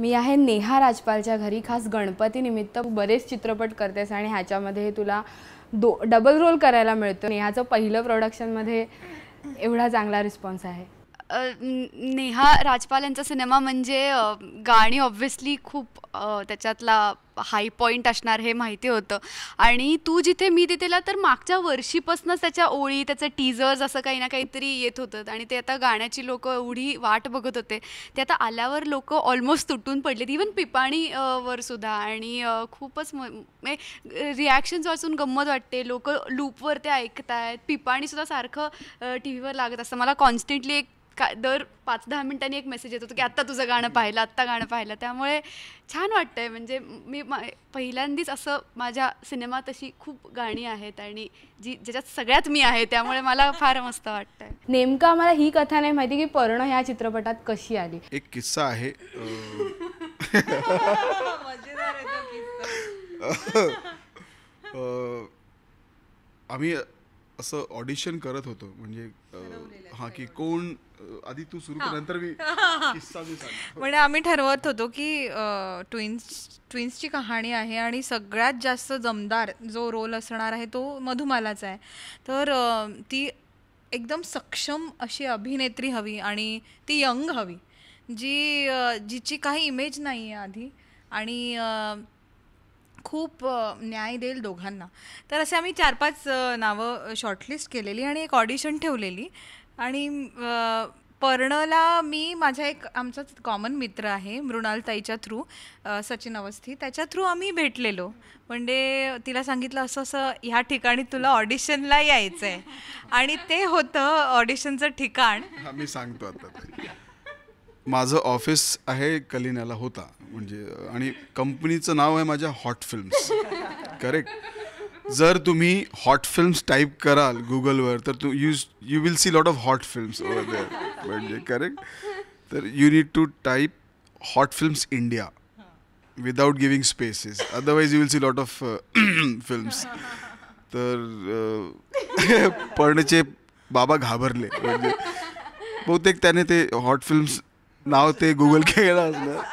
मी आहे नेहा राजपालच्या घरी खास गणपती निमित्त बरेच चित्रपट करतेस आणि ह्याच्यामध्ये तुला डबल रोल करायला मिळतो. नेहाचं पहिलं प्रोडक्शनमध्ये एवढा चांगला रिस्पॉन्स आहे. नेहा राजपाल यांचा सिनेमा म्हणजे गाणी ऑब्व्हियसली खूप त्याच्यातला हाय पॉईंट असणार हे माहिती होतं. आणि तू जिथे मी तिथेला तर मागच्या वर्षीपासूनच त्याच्या ओळी त्याचं टीजर्स असं काही ना काहीतरी येत होतं आणि ते आता गाण्याची लोक एवढी वाट बघत होते. ते आता आल्यावर लोक ऑलमोस्ट तुटून पडलेत, इवन पिपाणी वर सुद्धा. आणि खूपच रिॲक्शन्स वाचून गंमत वाटते. लोक लूपवर ते ऐकतायत. पिपाणीसुद्धा सारखं टी व्हीवर लागत असतं. मला कॉन्स्टंटली एक दर 5-10 मिनिटांनी एक मेसेज येत होतं की आत्ता तुझं गाणं पाहिलं, आत्ता गाणं पाहिलं. त्यामुळे छान वाटतंय. म्हणजे मी पहिल्यांदाच असं माझ्या सिनेमात अशी खूप गाणी आहेत आणि ज्याच्यात सगळ्यात मी आहे, त्यामुळे मला फार मस्त वाटतंय. नेमकं आम्हाला ही कथा नाही माहिती की पर्ण ह्या चित्रपटात कशी आली. एक किस्सा आहे. आम्ही असं ऑडिशन करत होतो, म्हणजे हा की कोण आधी तू सुरू कर, नंतर मी किस्सा सांग. म्हणजे आम्ही ठरवत होतो की ट्विन्सची कहाणी आहे आणि सगळ्यात जास्त जमदार जो रोल असणार आहे तो मधुमालाचा आहे. तर ती एकदम सक्षम अशी अभिनेत्री हवी आणि ती यंग हवी, जिची काही इमेज नाही आहे आधी आणि खूप न्याय देईल दोघांना. तर असे आम्ही 4-5 नावं शॉर्टलिस्ट केलेली आणि एक ऑडिशन ठेवलेली. आणि पर्णला मी आमचा कॉमन मित्र आहे मृणालताईच्या थ्रू, सचिन अवस्थी, त्याच्या थ्रू आम्ही भेटलेलो. म्हणजे तिला सांगितलं असं असं ह्या ठिकाणी तुला ऑडिशनला यायचं आहे आणि ते होतं ऑडिशनचं ठिकाण. मी सांगतो आता. माझं ऑफिस आहे कलिन्याला होता, म्हणजे आणि कंपनीचं नाव आहे माझ्या हॉट फिल्म्स. करेक्ट. जर तुम्ही हॉट फिल्म्स टाईप कराल गुगलवर तर you will see lot of hot films over there, म्हणजे करेक्ट. तर you need to type hot films India without giving spaces, otherwise you will see lot of films. तर पर्णचे बाबा घाबरले, म्हणजे बहुतेक त्याने ते हॉट फिल्म्स नाव ते गुगल केलं असलं.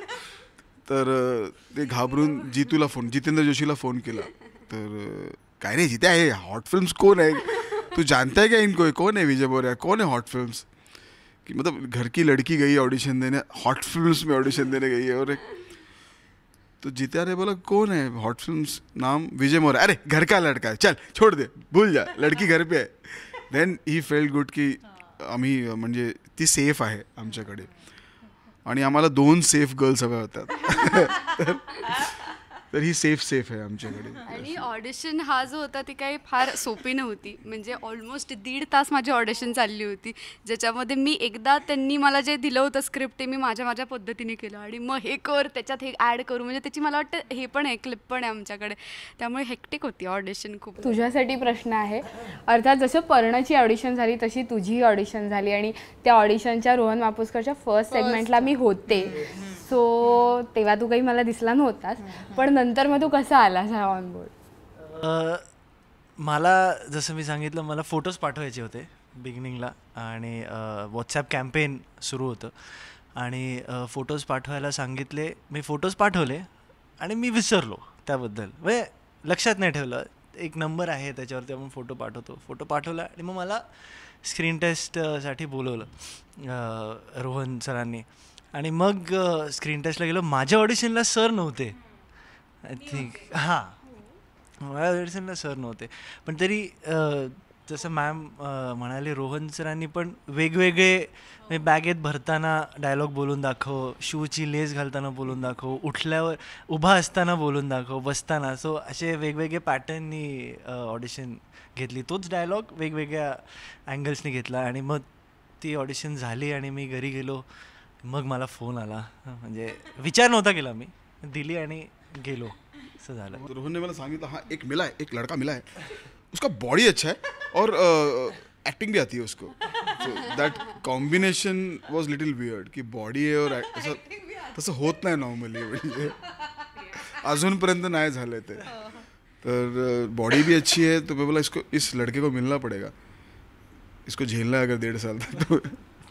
तर ते घाबरून जितेंद्र जोशीला फोन केला. तर काय नाही जिते आहे, हॉट फिल्म्स कौन है, तू जानता है क्या इनको, कौन है विजय बोरिया, कौन है हॉट फिल्म्स. कि मतलब घर की लड़की गई ऑडिशन देने, हॉट फिल्म्स में ऑडिशन देने गई है. और एक तो जित्या ने बोला कौन है हॉट फिल्म्स, नाम विजय मोरे. अरे घर का लड़का है, चल छोड़ दे, भूल जा, लड़की घर पे है. देन ही फेल्ट गुड की आम्ही म्हणजे ती सेफ आहे आमच्याकडे आणि आम्हाला 2 सेफ गर्ल्स हव्या होत्या. तर ही सेफ आहे आमच्याकडे. आणि ऑडिशन हा जो होता ती काही फार सोपी नव्हती. म्हणजे ऑलमोस्ट 1.5 तास माझी ऑडिशन चालली होती, ज्याच्यामध्ये मी एकदा त्यांनी मला जे दिलं होतं स्क्रिप्ट ते मी माझ्या पद्धतीने केलं आणि मग हे कर त्याच्यात हे ॲड करू, म्हणजे त्याची मला वाटतं हे पण आहे, क्लिप पण आहे आमच्याकडे. त्यामुळे हेक्टिक होती ऑडिशन खूप. तुझ्यासाठी प्रश्न आहे. अर्थात जसं पर्णाची ऑडिशन झाली तशी तुझी ऑडिशन झाली आणि त्या ऑडिशनच्या रोहन मापुसकरच्या फर्स्ट सेगमेंटला मी होते. सो तेव्हा तू काही मला दिसला नव्हतास, पण नंतर मग तू कसा आलास हा ऑन बोर्ड. मला जसं मी सांगितलं, मला फोटोज पाठवायचे होते बिगिनिंगला आणि व्हॉट्सॲप कॅम्पेन सुरू होतं आणि फोटोज पाठवायला सांगितले. मी फोटोज पाठवले आणि मी विसरलो त्याबद्दल, म्हणजे लक्षात नाही ठेवलं. एक नंबर आहे त्याच्यावरती आपण फोटो पाठवतो. फोटो पाठवला आणि मग मला स्क्रीन टेस्टसाठी बोलवलं रोहन सरांनी. आणि मग स्क्रीन टेस्टला गेलो. माझ्या ऑडिशनला सर नव्हते, आय थिंक. माझ्या ऑडिशनला सर नव्हते, पण तरी जसं मॅम म्हणाले, रोहन सरांनी पण वेगवेगळे बॅगेत भरताना डायलॉग बोलून दाखव, शूची लेस घालताना बोलून दाखव, उठल्यावर उभा असताना बोलून दाखव, बसताना. सो असे वेगवेगळे पॅटर्ननी ऑडिशन घेतली. तोच डायलॉग वेगवेगळ्या अँगल्सनी घेतला आणि मग ती ऑडिशन झाली आणि मी घरी गेलो. मग मला फोन आला, म्हणजे विचार नव्हता केला, मी दिली आणि गेलो, असं झालं. रोहन ने मला सांगितलं, हाँ एक मिला है, एक लड़का मिला है, उसका बॉडी अच्छा है और एक्टिंग भी आती है उसको. That combination was little weird की बॉडी आहे और असं तसं होत नाही नॉर्मली, म्हणजे अजूनपर्यंत नाही झालं ते. तर बॉडी भी अच्छी है, तो मैं बोला इसको, इस लड़के को मिलना पड़ेगा, इसको झेलना है अगर 1.5 साल तक.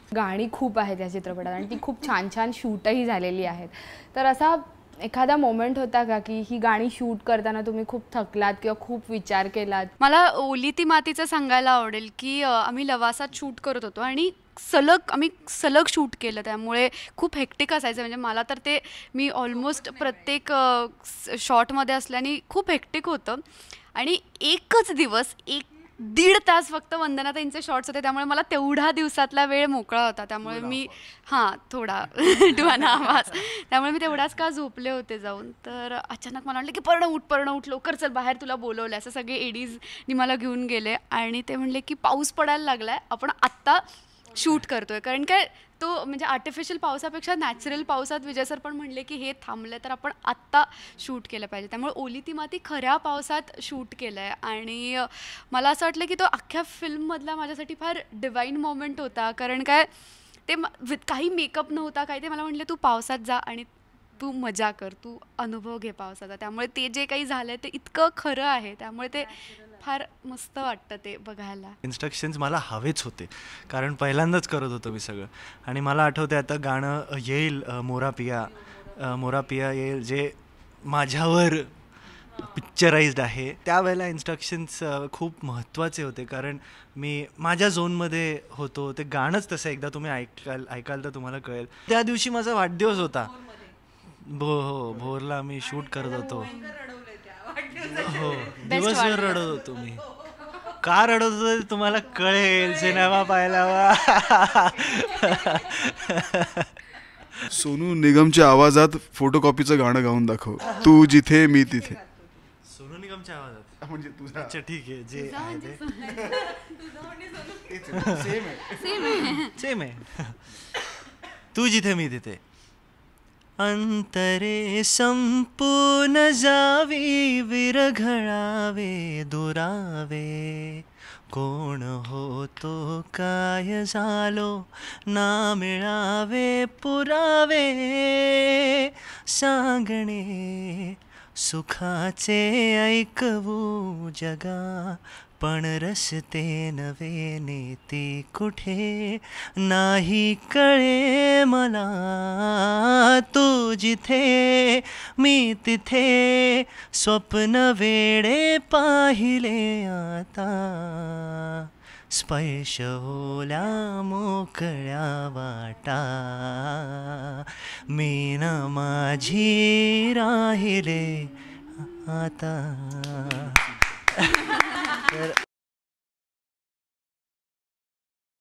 गाणी खूप आहेत या चित्रपटात आणि ती खूप छान छान शूटही झालेली आहेत. तर असा एखादा मोमेंट होता का की ही गाणी शूट करताना तुम्ही खूप थकलात किंवा खूप विचार केलात? मला ओली ती मातीचं सांगायला आवडेल की आम्ही लवासात शूट करत होतो आणि आम्ही सलग शूट केलं, त्यामुळे खूप हेक्टिक असायचं. म्हणजे मला तर ते मी ऑलमोस्ट प्रत्येक शॉटमध्ये असल्याने खूप हेक्टिक होतं. आणि एकच दिवस 1-1.5 तास फक्त वंदनाताईंचे शॉट्स होते, त्यामुळे मला तेवढा दिवसातला वेळ मोकळा होता. त्यामुळे मी थोडा टुवाना आवाज, त्यामुळे मी तेवढाच का झोपले होते जाऊन. तर अचानक मला म्हटलं की पर्ण उठ लवकर चल बाहेर, तुला बोलवलं. असं सगळे एडीजनी मला घेऊन गेले आणि ते म्हणले की पाऊस पडायला लागलाय, आपण आत्ता शूट करतोय. कारण काय तो म्हणजे आर्टिफिशियल पावसापेक्षा नॅचरल पावसात विजय सर पण म्हणले की हे थांबलं तर आपण आत्ता शूट केलं पाहिजे. त्यामुळे ओली ती माती खऱ्या पावसात शूट केलं आहे. आणि मला असं वाटलं की तो अख्ख्या फिल्ममधला माझ्यासाठी फार डिवाईन मोमेंट होता. कारण काय ते काही मेकअप नव्हता काय, ते मला म्हटले तू पावसात जा आणि तू मजा कर, तू अनुभव घे पावसाचा. त्यामुळे ते जे काही झालं ते इतकं खरं आहे, त्यामुळे ते फार मस्त वाटतं ते बघायला. इन्स्ट्रक्शन्स मला हवेच होते, कारण पहिल्यांदाच करत होतो मी सगळं. आणि मला आठवते आता गाणं येईल मोरा पिया येईल, जे माझ्यावर पिक्चराइज्ड आहे. त्यावेळेला इन्स्ट्रक्शन्स खूप महत्त्वाचे होते, कारण मी माझ्या झोनमध्ये होतो. ते गाणंच तसं एकदा तुम्ही ऐकाल तर तुम्हाला कळेल. त्या दिवशी माझा वाढदिवस होता. भोरला मी शूट करत होतो. हो, दिवसभर रडत होतो मी. का रडत होतो तुम्हाला कळेल सिनेमा पाहायला वा. सोनू निगमच्या आवाजात फोटोकॉपीचं गाणं गाऊन दाखव, तू जिथे मी तिथे. सोनू निगमच्या आवाजात म्हणजे तुझा. अच्छा ठीक आहे, जे सेम आहे. तू जिथे मी तिथे. अंतरे संपून जावी विरघळावे दुरावे, कोण होतो काय झालो ना मिळावे पुरावे, सांगणे सुखाचे ऐकवू जगा, पण रस्ते नवे नेती कुठे नाही कळे मला, तू जिथे मी तिथे स्वप्न वेडे पाहिले आता, स्पर्श ओल्या मोकळ्या वाटा, मी न माझी राहिले आता.